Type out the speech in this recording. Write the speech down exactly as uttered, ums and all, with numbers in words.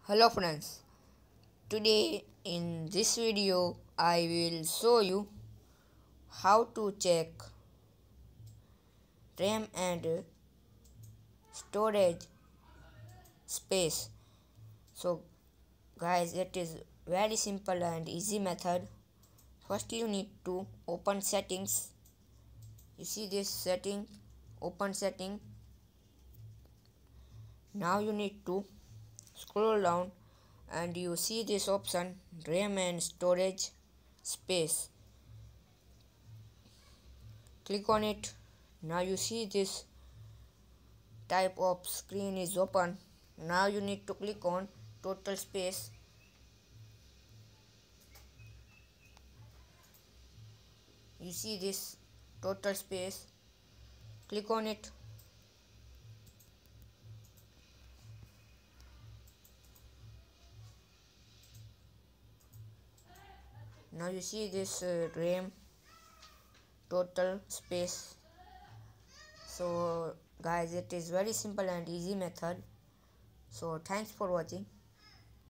Hello friends, today in this video I will show you how to check RAM and storage space. So guys, it is very simple and easy method. First you need to open settings. You see this setting, open setting. Now you need to scroll down and you see this option RAM and storage space. Click on it. Now you see this type of screen is open. Now you need to click on total space. You see this total space. Click on it. Now you see this uh, RAM total space. So guys, it is very simple and easy method. So thanks for watching.